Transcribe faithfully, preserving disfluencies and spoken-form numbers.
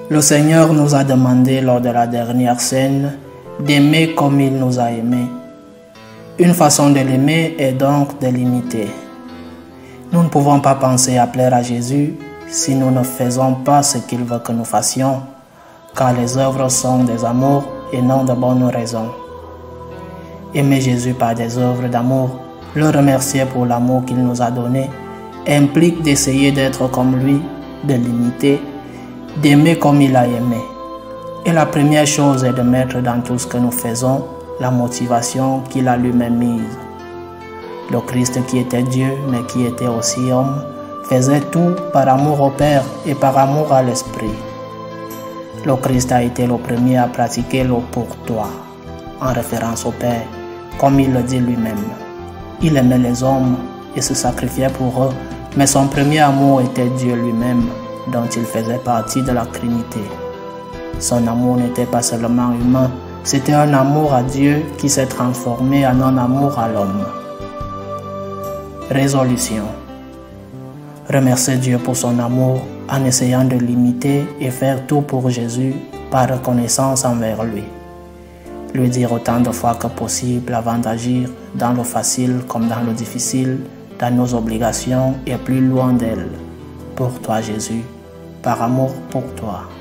Le Seigneur nous a demandé lors de la dernière scène d'aimer comme il nous a aimés. Une façon de l'aimer est donc de l'imiter. Nous ne pouvons pas penser à plaire à Jésus si nous ne faisons pas ce qu'il veut que nous fassions, car les œuvres sont des amours et non de bonnes raisons. Aimer Jésus par des œuvres d'amour, le remercier pour l'amour qu'il nous a donné, implique d'essayer d'être comme lui, de l'imiter, d'aimer comme il a aimé. Et la première chose est de mettre dans tout ce que nous faisons la motivation qu'il a lui-même mise. Le Christ qui était Dieu, mais qui était aussi homme, faisait tout par amour au Père et par amour à l'Esprit. Le Christ a été le premier à pratiquer le « pour toi », en référence au Père, comme il le dit lui-même. Il aimait les hommes et se sacrifiait pour eux, mais son premier amour était Dieu lui-même, dont il faisait partie de la Trinité. Son amour n'était pas seulement humain, c'était un amour à Dieu qui s'est transformé en un amour à l'homme. Résolution. Remercier Dieu pour son amour en essayant de l'imiter et faire tout pour Jésus par reconnaissance envers lui. Lui dire autant de fois que possible avant d'agir dans le facile comme dans le difficile, dans nos obligations et plus loin d'elles. Pour toi Jésus, par amour pour toi.